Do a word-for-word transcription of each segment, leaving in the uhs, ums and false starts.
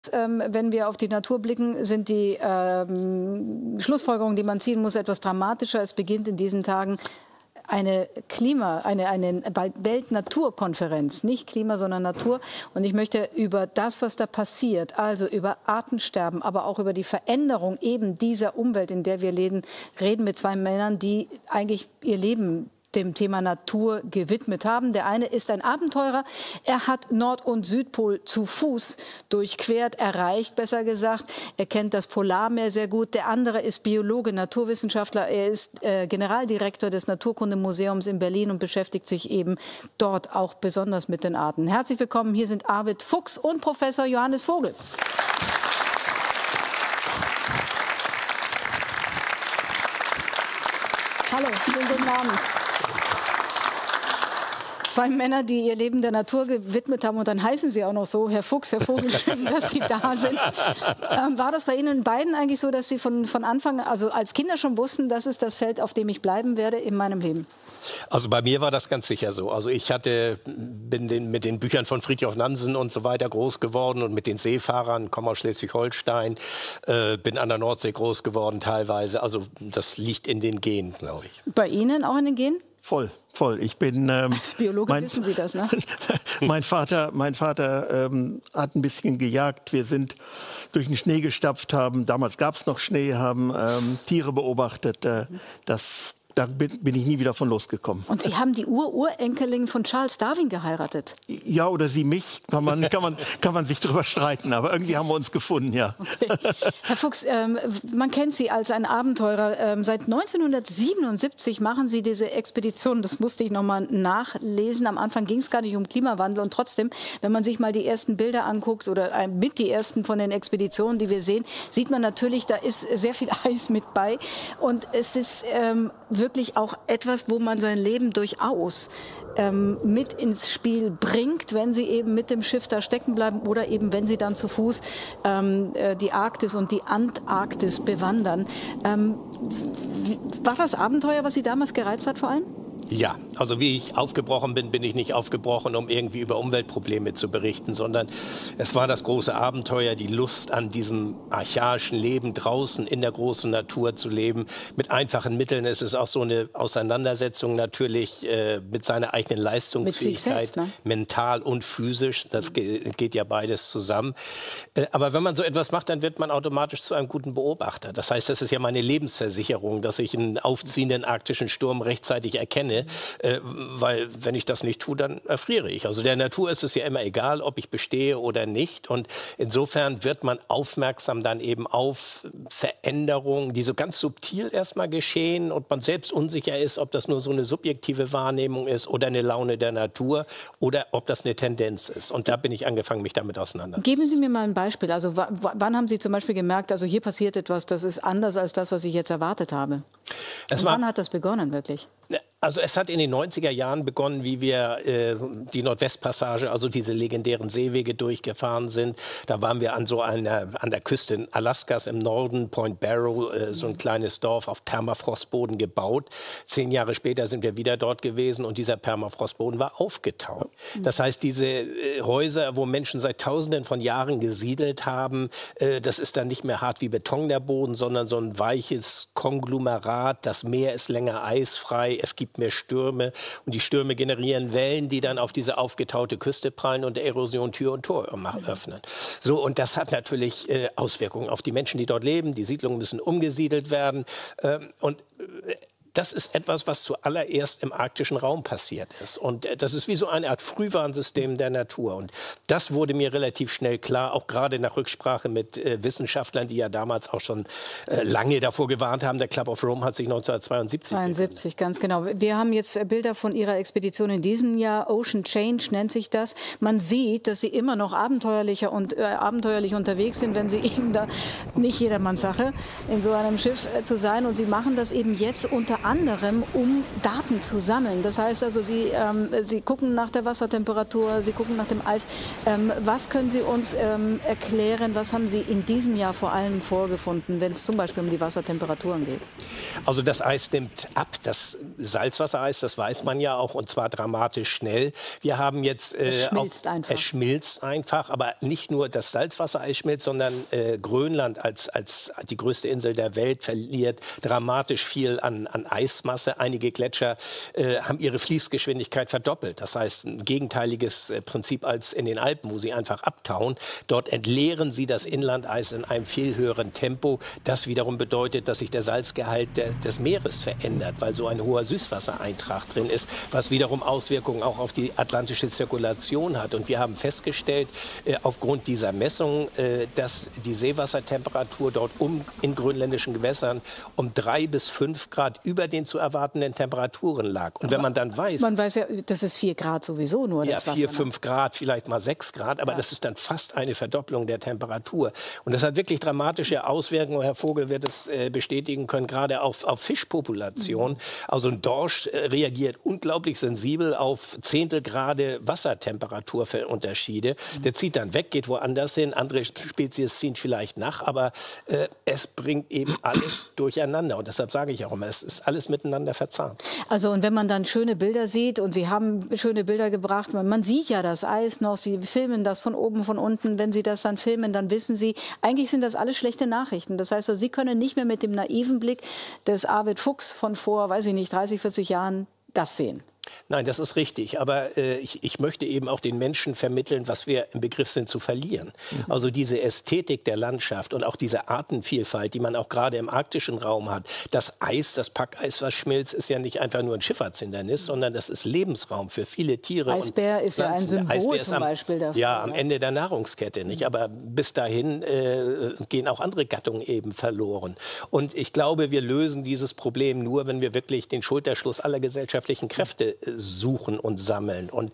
Ähm, wenn wir auf die Natur blicken, sind die ähm, Schlussfolgerungen, die man ziehen muss, etwas dramatischer. Es beginnt in diesen Tagen eine Klima, eine, eine Weltnaturkonferenz, nicht Klima, sondern Natur. Und ich möchte über das, was da passiert, also über Artensterben, aber auch über die Veränderung eben dieser Umwelt, in der wir leben, reden mit zwei Männern, die eigentlich ihr Leben dem Thema Natur gewidmet haben. Der eine ist ein Abenteurer. Er hat Nord- und Südpol zu Fuß durchquert, erreicht, besser gesagt. Er kennt das Polarmeer sehr gut. Der andere ist Biologe, Naturwissenschaftler. Er ist äh, Generaldirektor des Naturkundemuseums in Berlin und beschäftigt sich eben dort auch besonders mit den Arten. Herzlich willkommen. Hier sind Arvid Fuchs und Professor Johannes Vogel. Hallo, schönen guten Abend. Zwei Männer, die ihr Leben der Natur gewidmet haben, und dann heißen sie auch noch so, Herr Fuchs, Herr Vogel, schön, dass Sie da sind. Ähm, war das bei Ihnen beiden eigentlich so, dass Sie von, von Anfang, also als Kinder schon wussten, das ist das Feld, auf dem ich bleiben werde in meinem Leben? Also bei mir war das ganz sicher so. Also ich hatte, bin den, mit den Büchern von Fridtjof Nansen und so weiter groß geworden und mit den Seefahrern, komme aus Schleswig-Holstein, äh, bin an der Nordsee groß geworden teilweise. Also das liegt in den Genen, glaube ich. Bei Ihnen auch in den Genen? Voll, voll. Ich bin ähm, als Biologe mein, wissen Sie das, ne? mein Vater, mein Vater ähm, hat ein bisschen gejagt. Wir sind durch den Schnee gestapft, haben, damals gab es noch Schnee, haben ähm, Tiere beobachtet. Äh, das Da bin, bin ich nie wieder von losgekommen. Und Sie haben die Ur-Urenkelin von Charles Darwin geheiratet? Ja, oder sie mich. Kann man, kann man, kann man sich darüber streiten. Aber irgendwie haben wir uns gefunden, ja. Okay. Herr Fuchs, ähm, man kennt Sie als ein Abenteurer. Ähm, seit neunzehnhundertsiebenundsiebzig machen Sie diese Expedition. Das musste ich noch mal nachlesen. Am Anfang ging es gar nicht um Klimawandel. Und trotzdem, wenn man sich mal die ersten Bilder anguckt oder äh, mit die ersten von den Expeditionen, die wir sehen, sieht man natürlich, da ist sehr viel Eis mit bei. Und es ist ähm, wirklich auch etwas, wo man sein Leben durchaus ähm, mit ins Spiel bringt, wenn sie eben mit dem Schiff da stecken bleiben oder eben, wenn sie dann zu Fuß ähm, die Arktis und die Antarktis bewandern. Ähm, war das Abenteuer, was Sie damals gereizt hat vor allem? Ja, also wie ich aufgebrochen bin, bin ich nicht aufgebrochen, um irgendwie über Umweltprobleme zu berichten, sondern es war das große Abenteuer, die Lust an diesem archaischen Leben draußen in der großen Natur zu leben. Mit einfachen Mitteln. Es ist auch so eine Auseinandersetzung natürlich äh, mit seiner eigenen Leistungsfähigkeit, selbst, ne? Mental und physisch. Das ge geht ja beides zusammen. Äh, aber wenn man so etwas macht, dann wird man automatisch zu einem guten Beobachter. Das heißt, das ist ja meine Lebensversicherung, dass ich einen aufziehenden arktischen Sturm rechtzeitig erkenne. Äh, weil wenn ich das nicht tue, dann erfriere ich. Also der Natur ist es ja immer egal, ob ich bestehe oder nicht. Und insofern wird man aufmerksam dann eben auf Veränderungen, die so ganz subtil erstmal geschehen und man selbst unsicher ist, ob das nur so eine subjektive Wahrnehmung ist oder eine Laune der Natur oder ob das eine Tendenz ist. Und da bin ich angefangen, mich damit auseinanderzusetzen. Geben Sie mir mal ein Beispiel. Also wann haben Sie zum Beispiel gemerkt, also hier passiert etwas, das ist anders als das, was ich jetzt erwartet habe? Und wann hat das begonnen wirklich? Also es hat in den neunziger Jahren begonnen, wie wir äh, die Nordwestpassage, also diese legendären Seewege durchgefahren sind. Da waren wir an so einer, an der Küste in Alaskas im Norden, Point Barrow, äh, so ein kleines Dorf auf Permafrostboden gebaut. Zehn Jahre später sind wir wieder dort gewesen und dieser Permafrostboden war aufgetaut. Das heißt, diese äh, Häuser, wo Menschen seit Tausenden von Jahren gesiedelt haben, äh, das ist dann nicht mehr hart wie Beton der Boden, sondern so ein weiches Konglomerat. Das Meer ist länger eisfrei, es gibt mehr Stürme und die Stürme generieren Wellen, die dann auf diese aufgetaute Küste prallen und der Erosion Tür und Tor öffnen. So, und das hat natürlich äh, Auswirkungen auf die Menschen, die dort leben. Die Siedlungen müssen umgesiedelt werden ähm, und äh, das ist etwas, was zuallererst im arktischen Raum passiert ist. Und das ist wie so eine Art Frühwarnsystem der Natur. Und das wurde mir relativ schnell klar, auch gerade nach Rücksprache mit äh, Wissenschaftlern, die ja damals auch schon äh, lange davor gewarnt haben. Der Club of Rome hat sich neunzehnhundertzweiundsiebzig zweiundsiebzig, ganz genau. Wir haben jetzt Bilder von Ihrer Expedition in diesem Jahr. Ocean Change nennt sich das. Man sieht, dass Sie immer noch abenteuerlicher und äh, abenteuerlich unterwegs sind, wenn Sie eben da, nicht jedermanns Sache, in so einem Schiff äh, zu sein. Und Sie machen das eben jetzt unter unter anderem, um Daten zu sammeln. Das heißt also, Sie, ähm, Sie gucken nach der Wassertemperatur, Sie gucken nach dem Eis. Ähm, was können Sie uns ähm, erklären, was haben Sie in diesem Jahr vor allem vorgefunden, wenn es zum Beispiel um die Wassertemperaturen geht? Also das Eis nimmt ab, das Salzwassereis, das weiß man ja auch, und zwar dramatisch schnell. Wir haben jetzt äh, es schmilzt auf, einfach. Es schmilzt einfach, aber nicht nur das Salzwassereis schmilzt, sondern äh, Grönland als, als die größte Insel der Welt verliert dramatisch viel an, an Eismasse. Einige Gletscher äh, haben ihre Fließgeschwindigkeit verdoppelt. Das heißt, ein gegenteiliges äh, Prinzip als in den Alpen, wo sie einfach abtauen. Dort entleeren sie das Inlandeis in einem viel höheren Tempo. Das wiederum bedeutet, dass sich der Salzgehalt der, des Meeres verändert, weil so ein hoher Süßwassereintrag drin ist, was wiederum Auswirkungen auch auf die atlantische Zirkulation hat. Und wir haben festgestellt, äh, aufgrund dieser Messungen, äh, dass die Seewassertemperatur dort um in grönländischen Gewässern um drei bis fünf Grad über den zu erwartenden Temperaturen lag. Und wenn man dann weiß... Man weiß ja, das ist vier Grad sowieso nur, das ja, Wasser. vier, fünf Grad, vielleicht mal sechs Grad, aber ja. das ist dann fast eine Verdopplung der Temperatur. Und das hat wirklich dramatische Auswirkungen. Herr Vogel wird es äh, bestätigen können, gerade auf, auf Fischpopulationen. Mhm. Also ein Dorsch äh, reagiert unglaublich sensibel auf Zehntelgrade Wassertemperaturunterschiede. Mhm. Der zieht dann weg, geht woanders hin. Andere Spezies ziehen vielleicht nach, aber äh, es bringt eben alles durcheinander. Und deshalb sage ich auch immer, es ist alles miteinander verzahnt. Also und wenn man dann schöne Bilder sieht, und Sie haben schöne Bilder gebracht, man, man sieht ja das Eis noch, Sie filmen das von oben, von unten. Wenn Sie das dann filmen, dann wissen Sie, eigentlich sind das alles schlechte Nachrichten. Das heißt, also, Sie können nicht mehr mit dem naiven Blick des Arvid Fuchs von vor, weiß ich nicht, dreißig, vierzig Jahren das sehen. Nein, das ist richtig. Aber äh, ich, ich möchte eben auch den Menschen vermitteln, was wir im Begriff sind zu verlieren. Mhm. Also diese Ästhetik der Landschaft und auch diese Artenvielfalt, die man auch gerade im arktischen Raum hat. Das Eis, das Packeis, was schmilzt, ist ja nicht einfach nur ein Schifffahrtshindernis, mhm. sondern das ist Lebensraum für viele Tiere. Eisbär und ist ja ein Symbol zum am, Beispiel dafür. Ja, am Ende der Nahrungskette. Nicht? Aber bis dahin äh, gehen auch andere Gattungen eben verloren. Und ich glaube, wir lösen dieses Problem nur, wenn wir wirklich den Schulterschluss aller gesellschaftlichen Kräfte suchen und sammeln. Und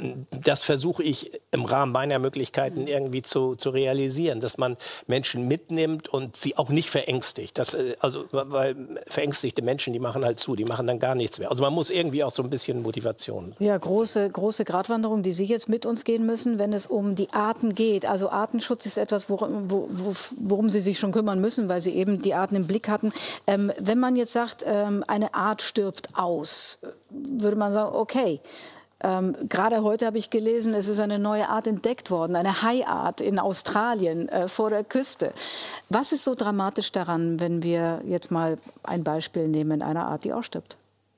das versuche ich im Rahmen meiner Möglichkeiten irgendwie zu, zu realisieren, dass man Menschen mitnimmt und sie auch nicht verängstigt. Das, also, weil verängstigte Menschen, die machen halt zu, die machen dann gar nichts mehr. Also man muss irgendwie auch so ein bisschen Motivation. Ja, große, große Gratwanderung, die Sie jetzt mit uns gehen müssen, wenn es um die Arten geht. Also Artenschutz ist etwas, worum, worum Sie sich schon kümmern müssen, weil Sie eben die Arten im Blick hatten. Ähm, wenn man jetzt sagt, ähm, eine Art stirbt aus, würde man sagen, okay, ähm, gerade heute habe ich gelesen, es ist eine neue Art entdeckt worden, eine Haiart in Australien äh, vor der Küste. Was ist so dramatisch daran, wenn wir jetzt mal ein Beispiel nehmen, einer Art, die ausstirbt?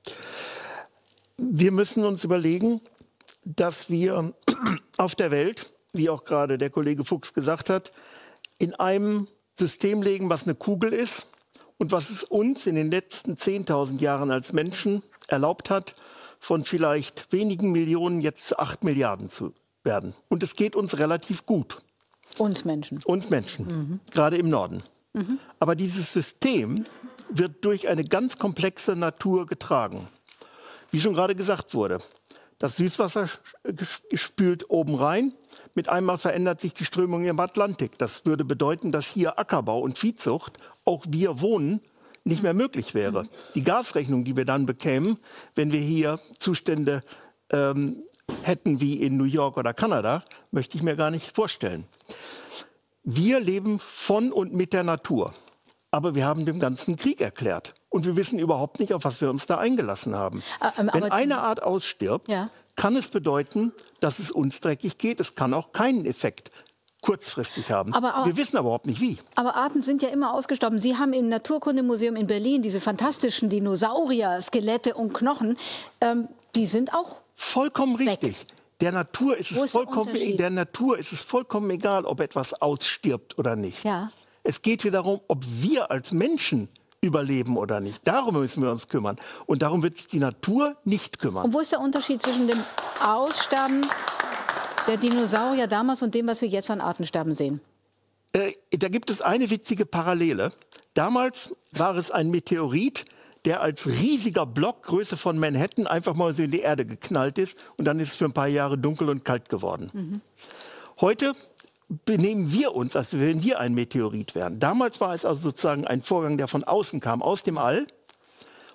Wir müssen uns überlegen, dass wir auf der Welt, wie auch gerade der Kollege Fuchs gesagt hat, in einem System leben, was eine Kugel ist und was es uns in den letzten zehntausend Jahren als Menschen erlaubt hat, von vielleicht wenigen Millionen jetzt zu acht Milliarden zu werden. Und es geht uns relativ gut. Uns Menschen. Uns Menschen, mhm. gerade im Norden. Mhm. Aber dieses System wird durch eine ganz komplexe Natur getragen. Wie schon gerade gesagt wurde, das Süßwasser spült oben rein. Mit einmal verändert sich die Strömung im Atlantik. Das würde bedeuten, dass hier Ackerbau und Viehzucht, auch wir wohnen, nicht mehr möglich wäre. Die Gasrechnung, die wir dann bekämen, wenn wir hier Zustände ähm, hätten wie in New York oder Kanada, möchte ich mir gar nicht vorstellen. Wir leben von und mit der Natur. Aber wir haben dem Ganzen Krieg erklärt. Und wir wissen überhaupt nicht, auf was wir uns da eingelassen haben. Aber wenn eine Art ausstirbt, ja. kann es bedeuten, dass es uns dreckig geht. Es kann auch keinen Effekt kurzfristig haben. Aber auch, wir wissen aber überhaupt nicht, wie. Aber Arten sind ja immer ausgestorben. Sie haben im Naturkundemuseum in Berlin diese fantastischen Dinosaurier, Skelette und Knochen. Ähm, die sind auch vollkommen weg. Richtig. Der Natur ist es vollkommen, der, der Natur ist es vollkommen egal, ob etwas ausstirbt oder nicht. Ja. Es geht hier darum, ob wir als Menschen überleben oder nicht. Darum müssen wir uns kümmern. Und darum wird sich die Natur nicht kümmern. Und wo ist der Unterschied zwischen dem Aussterben der Dinosaurier damals und dem, was wir jetzt an Artensterben sehen? Äh, da gibt es eine witzige Parallele. Damals war es ein Meteorit, der als riesiger Block, Größe von Manhattan, einfach mal so in die Erde geknallt ist. Und dann ist es für ein paar Jahre dunkel und kalt geworden. Mhm. Heute benehmen wir uns, als wenn wir ein Meteorit wären. Damals war es also sozusagen ein Vorgang, der von außen kam, aus dem All.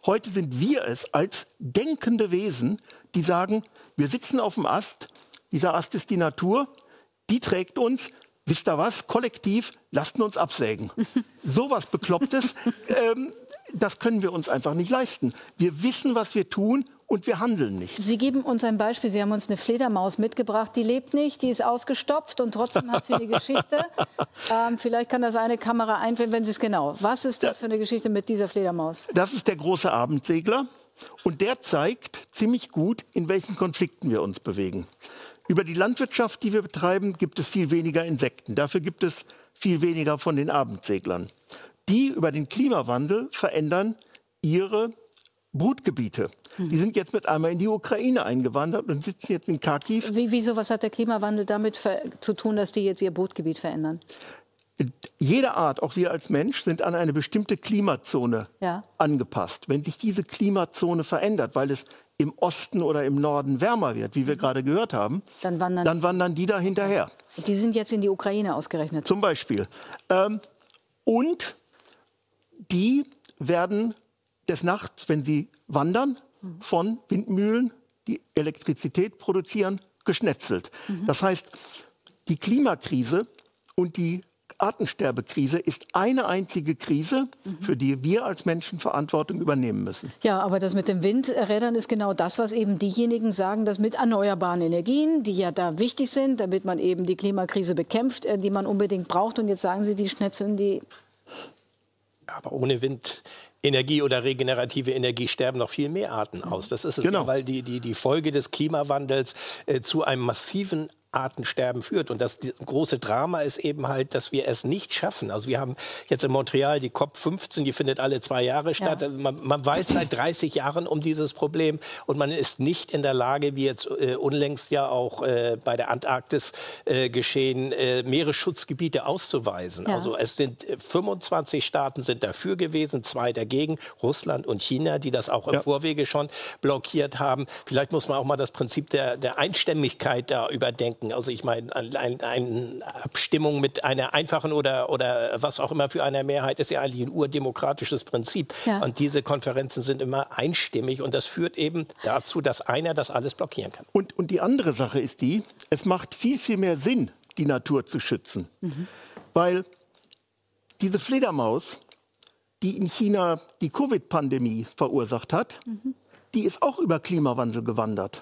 Heute sind wir es als denkende Wesen, die sagen, wir sitzen auf dem Ast, dieser Ast ist die Natur, die trägt uns, wisst ihr was, kollektiv, lasst uns absägen. Sowas Beklopptes, ähm, das können wir uns einfach nicht leisten. Wir wissen, was wir tun und wir handeln nicht. Sie geben uns ein Beispiel. Sie haben uns eine Fledermaus mitgebracht. Die lebt nicht, die ist ausgestopft und trotzdem hat sie eine Geschichte. Ähm, vielleicht kann das eine Kamera einfinden, wenn Sie es genau. Was ist das für eine Geschichte mit dieser Fledermaus? Das ist der große Abendsegler und der zeigt ziemlich gut, in welchen Konflikten wir uns bewegen. Über die Landwirtschaft, die wir betreiben, gibt es viel weniger Insekten. Dafür gibt es viel weniger von den Abendseglern. Die über den Klimawandel verändern ihre Brutgebiete. Die sind jetzt mit einmal in die Ukraine eingewandert und sitzen jetzt in Kharkiv. Wie, wieso, was hat der Klimawandel damit zu tun, dass die jetzt ihr Brutgebiet verändern? Jede Art, auch wir als Mensch, sind an eine bestimmte Klimazone ja. angepasst. Wenn sich diese Klimazone verändert, weil es im Osten oder im Norden wärmer wird, wie wir gerade gehört haben, dann wandern, dann wandern die da hinterher. Die sind jetzt in die Ukraine ausgerechnet. Zum Beispiel. Ähm, und die werden des Nachts, wenn sie wandern, von Windmühlen, die Elektrizität produzieren, geschnetzelt. Mhm. Das heißt, die Klimakrise und die Artensterbekrise ist eine einzige Krise, mhm. für die wir als Menschen Verantwortung übernehmen müssen. Ja, aber das mit den Windrädern ist genau das, was eben diejenigen sagen, dass mit erneuerbaren Energien, die ja da wichtig sind, damit man eben die Klimakrise bekämpft, die man unbedingt braucht. Und jetzt sagen Sie, die schnetzeln die... Aber ohne Windenergie oder regenerative Energie sterben noch viel mehr Arten aus. Das ist es, genau. Weil die, die, die Folge des Klimawandels äh, zu einem massiven Artensterben führt. Und das große Drama ist eben halt, dass wir es nicht schaffen. Also wir haben jetzt in Montreal die COP fünfzehn, die findet alle zwei Jahre statt. Ja. Man, man weiß seit dreißig Jahren um dieses Problem und man ist nicht in der Lage, wie jetzt äh, unlängst ja auch äh, bei der Antarktis äh, geschehen, äh, Meeresschutzgebiete auszuweisen. Ja. Also es sind äh, fünfundzwanzig Staaten sind dafür gewesen, zwei dagegen, Russland und China, die das auch im ja. Vorwege schon blockiert haben. Vielleicht muss man auch mal das Prinzip der, der Einstimmigkeit da überdenken. Also ich meine, eine ein, ein Abstimmung mit einer einfachen oder, oder was auch immer für eine Mehrheit ist ja eigentlich ein urdemokratisches Prinzip. Ja. Und diese Konferenzen sind immer einstimmig und das führt eben dazu, dass einer das alles blockieren kann. Und, und die andere Sache ist die, es macht viel, viel mehr Sinn, die Natur zu schützen. Mhm. Weil diese Fledermaus, die in China die Covid-Pandemie verursacht hat, mhm. die ist auch über Klimawandel gewandert.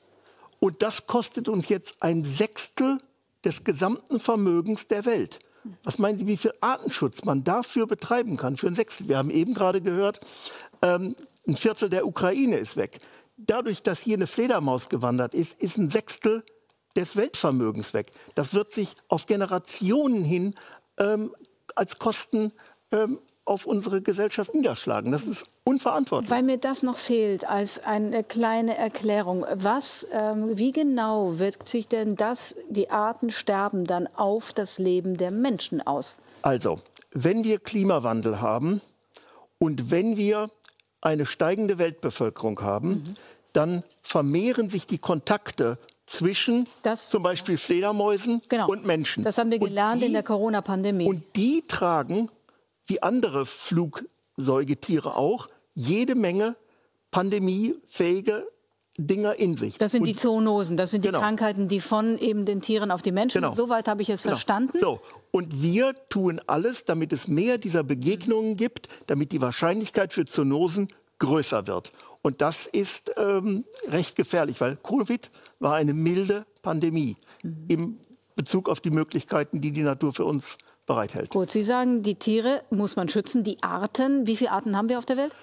Und das kostet uns jetzt ein Sechstel des gesamten Vermögens der Welt. Was meinen Sie, wie viel Artenschutz man dafür betreiben kann, für ein Sechstel? Wir haben eben gerade gehört, ähm, ein Viertel der Ukraine ist weg. Dadurch, dass hier eine Fledermaus gewandert ist, ist ein Sechstel des Weltvermögens weg. Das wird sich auf Generationen hin ähm, als Kosten ähm, auf unsere Gesellschaft niederschlagen. Das ist unverantwortlich. Weil mir das noch fehlt als eine kleine Erklärung. Was, ähm, wie genau wirkt sich denn das, die Artensterben, dann auf das Leben der Menschen aus? Also, wenn wir Klimawandel haben und wenn wir eine steigende Weltbevölkerung haben, mhm. dann vermehren sich die Kontakte zwischen das, zum Beispiel Fledermäusen genau. und Menschen. Das haben wir gelernt die, in der Corona-Pandemie. Und die tragen, wie andere Flugsäugetiere auch, jede Menge pandemiefähige Dinger in sich. Das sind und, die Zoonosen, das sind genau. die Krankheiten, die von eben den Tieren auf die Menschen. Genau. Soweit habe ich es genau. verstanden. So. Und wir tun alles, damit es mehr dieser Begegnungen gibt, damit die Wahrscheinlichkeit für Zoonosen größer wird. Und das ist ähm, recht gefährlich, weil Covid war eine milde Pandemie mhm. im Bezug auf die Möglichkeiten, die die Natur für uns bereithält. Gut, Sie sagen, die Tiere muss man schützen, die Arten. Wie viele Arten haben wir auf der Welt?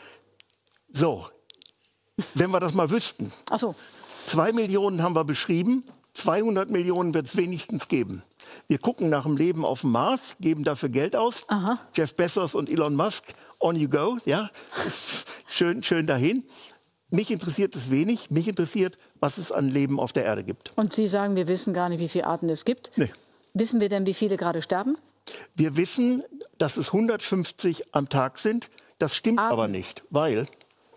So, wenn wir das mal wüssten. Ach so. Zwei Millionen haben wir beschrieben, zweihundert Millionen wird es wenigstens geben. Wir gucken nach dem Leben auf dem Mars, geben dafür Geld aus. Aha. Jeff Bezos und Elon Musk, on you go, ja, schön, schön dahin. Mich interessiert es wenig, mich interessiert, was es an Leben auf der Erde gibt. Und Sie sagen, wir wissen gar nicht, wie viele Arten es gibt? Nee. Wissen wir denn, wie viele gerade sterben? Wir wissen, dass es hundertfünfzig am Tag sind. Das stimmt Arten. aber nicht, weil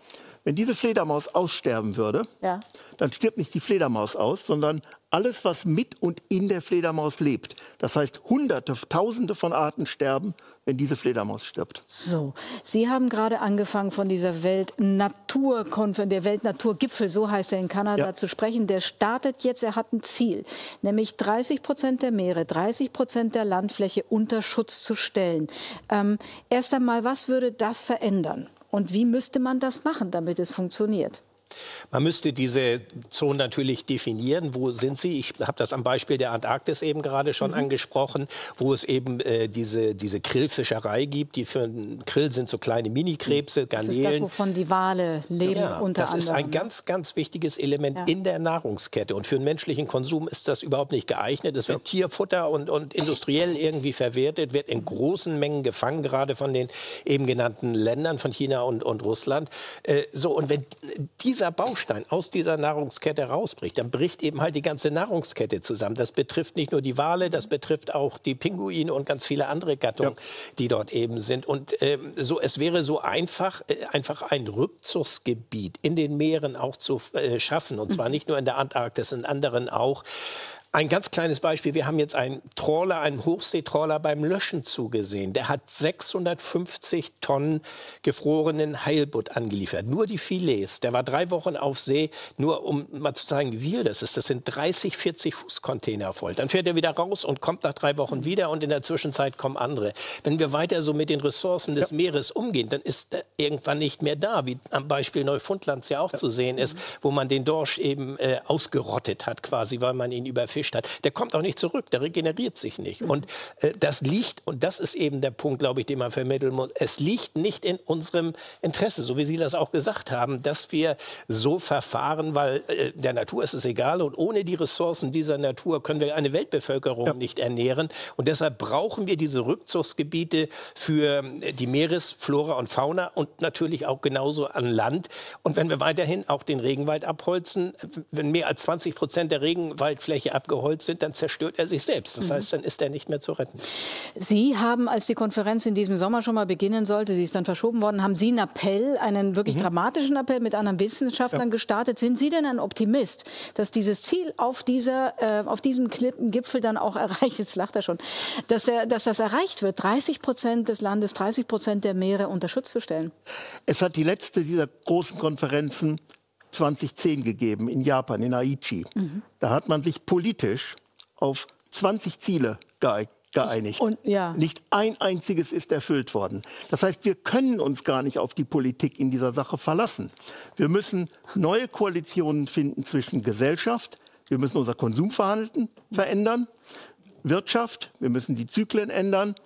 Wenn diese Fledermaus aussterben würde, ja. dann stirbt nicht die Fledermaus aus, sondern alles, was mit und in der Fledermaus lebt. Das heißt, Hunderte, Tausende von Arten sterben, wenn diese Fledermaus stirbt. So, Sie haben gerade angefangen, von dieser Weltnaturkonferenz, der Weltnaturgipfel, so heißt er in Kanada, ja. zu sprechen. Der startet jetzt, er hat ein Ziel, nämlich dreißig Prozent der Meere, dreißig Prozent der Landfläche unter Schutz zu stellen. Ähm, erst einmal, was würde das verändern? Und wie müsste man das machen, damit es funktioniert? Man müsste diese Zonen natürlich definieren. Wo sind sie? Ich habe das am Beispiel der Antarktis eben gerade schon mhm. angesprochen, wo es eben äh, diese, diese Grillfischerei gibt. Die für einen Grill sind so kleine Mini-Krebse, Garnelen. Das ist das, wovon die Wale leben, ja, unter das anderem. ist ein ganz, ganz wichtiges Element ja. in der Nahrungskette. Und für den menschlichen Konsum ist das überhaupt nicht geeignet. Es wird ja. Tierfutter und, und industriell irgendwie verwertet, wird in großen Mengen gefangen, gerade von den eben genannten Ländern, von China und, und Russland. Äh, so, und wenn dieser Baustein aus dieser Nahrungskette rausbricht, dann bricht eben halt die ganze Nahrungskette zusammen. Das betrifft nicht nur die Wale, das betrifft auch die Pinguine und ganz viele andere Gattungen, ja. die dort eben sind. Und ähm, so, es wäre so einfach, äh, einfach ein Rückzugsgebiet in den Meeren auch zu äh, schaffen. Und zwar nicht nur in der Antarktis, in anderen auch. Ein ganz kleines Beispiel. Wir haben jetzt einen Trawler, einen Hochseetrawler beim Löschen zugesehen. Der hat sechshundertfünfzig Tonnen gefrorenen Heilbutt angeliefert. Nur die Filets. Der war drei Wochen auf See, nur um mal zu zeigen, wie viel das ist. Das sind dreißig, vierzig Fußcontainer voll. Dann fährt er wieder raus und kommt nach drei Wochen wieder und in der Zwischenzeit kommen andere. Wenn wir weiter so mit den Ressourcen des ja. Meeres umgehen, dann ist er irgendwann nicht mehr da, wie am Beispiel Neufundlands ja auch ja. zu sehen ist, wo man den Dorsch eben äh, ausgerottet hat quasi, weil man ihn überfischt hat. Der kommt auch nicht zurück, der regeneriert sich nicht. Und äh, das liegt, und das ist eben der Punkt, glaube ich, den man vermitteln muss, es liegt nicht in unserem Interesse, so wie Sie das auch gesagt haben, dass wir so verfahren, weil äh, der Natur ist es egal und ohne die Ressourcen dieser Natur können wir eine Weltbevölkerung ja. nicht ernähren. Und deshalb brauchen wir diese Rückzugsgebiete für die Meeresflora und Fauna und natürlich auch genauso an Land. Und wenn wir weiterhin auch den Regenwald abholzen, wenn mehr als zwanzig Prozent der Regenwaldfläche abgeholzt sind, dann zerstört er sich selbst. Das heißt, dann ist er nicht mehr zu retten. Sie haben, als die Konferenz in diesem Sommer schon mal beginnen sollte, sie ist dann verschoben worden, haben Sie einen Appell, einen wirklich mhm. dramatischen Appell mit anderen Wissenschaftlern ja. gestartet. Sind Sie denn ein Optimist, dass dieses Ziel auf, dieser, äh, auf diesem Gipfel dann auch erreicht, jetzt lacht er schon, dass, der, dass das erreicht wird, dreißig Prozent des Landes, dreißig Prozent der Meere unter Schutz zu stellen? Es hat die letzte dieser großen Konferenzen zweitausendzehn gegeben in Japan, in Aichi. Mhm. Da hat man sich politisch auf zwanzig Ziele geeinigt. Und, ja. Nicht ein einziges ist erfüllt worden. Das heißt, wir können uns gar nicht auf die Politik in dieser Sache verlassen. Wir müssen neue Koalitionen finden zwischen Gesellschaft, wir müssen unser Konsumverhalten verändern, Wirtschaft, wir müssen die Zyklen ändern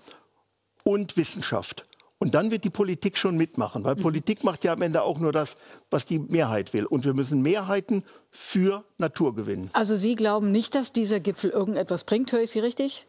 und Wissenschaft. Und dann wird die Politik schon mitmachen, weil mhm. Politik macht ja am Ende auch nur das, was die Mehrheit will. Und wir müssen Mehrheiten für Natur gewinnen. Also Sie glauben nicht, dass dieser Gipfel irgendetwas bringt, höre ich Sie richtig?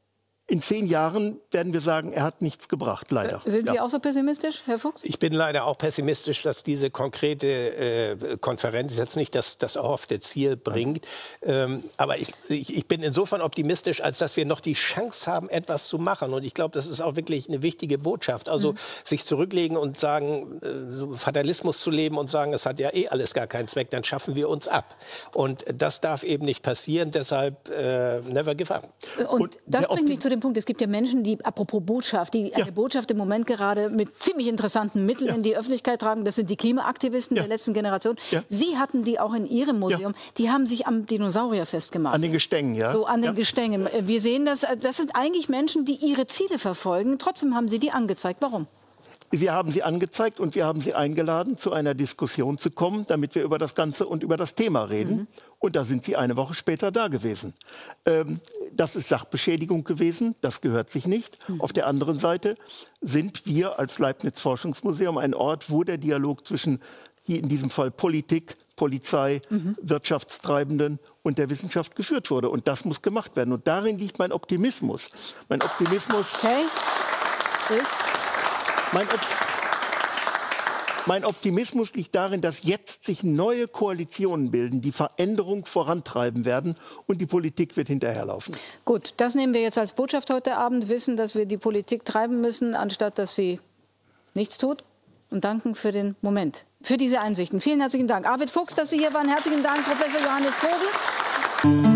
In zehn Jahren werden wir sagen, er hat nichts gebracht, leider. Sind Sie ja. auch so pessimistisch, Herr Fuchs? Ich bin leider auch pessimistisch, dass diese konkrete äh, Konferenz jetzt nicht das, das erhoffte Ziel bringt. Ähm, aber ich, ich, ich bin insofern optimistisch, als dass wir noch die Chance haben, etwas zu machen. Und ich glaube, das ist auch wirklich eine wichtige Botschaft. Also mhm. sich zurücklegen und sagen, äh, so Fatalismus zu leben und sagen, es hat ja eh alles gar keinen Zweck, dann schaffen wir uns ab. Und das darf eben nicht passieren, deshalb äh, never give up. Und, und das bringt mich zu dem Punkt, es gibt ja Menschen, die, apropos Botschaft, die ja. eine Botschaft im Moment gerade mit ziemlich interessanten Mitteln ja. in die Öffentlichkeit tragen. Das sind die Klimaaktivisten ja. der letzten Generation. Ja. Sie hatten die auch in Ihrem Museum. Ja. Die haben sich am Dinosaurier festgemacht. An den Gestängen, ja. So, an den ja. Gestängen. Wir sehen das, das sind eigentlich Menschen, die ihre Ziele verfolgen. Trotzdem haben Sie die angezeigt. Warum? Wir haben sie angezeigt und wir haben sie eingeladen, zu einer Diskussion zu kommen, damit wir über das Ganze und über das Thema reden. Mhm. Und da sind sie eine Woche später da gewesen. Ähm, das ist Sachbeschädigung gewesen, das gehört sich nicht. Mhm. Auf der anderen Seite sind wir als Leibniz-Forschungsmuseum ein Ort, wo der Dialog zwischen, hier in diesem Fall Politik, Polizei, mhm. Wirtschaftstreibenden und der Wissenschaft geführt wurde. Und das muss gemacht werden. Und darin liegt mein Optimismus. Mein Optimismus okay. ist... Mein, Op mein Optimismus liegt darin, dass jetzt sich neue Koalitionen bilden, die Veränderung vorantreiben werden und die Politik wird hinterherlaufen. Gut, das nehmen wir jetzt als Botschaft heute Abend, wissen, dass wir die Politik treiben müssen, anstatt dass sie nichts tut und danken für den Moment. für diese Einsichten. Vielen herzlichen Dank. Arvid Fuchs, dass Sie hier waren. Herzlichen Dank, Professor Johannes Vogel.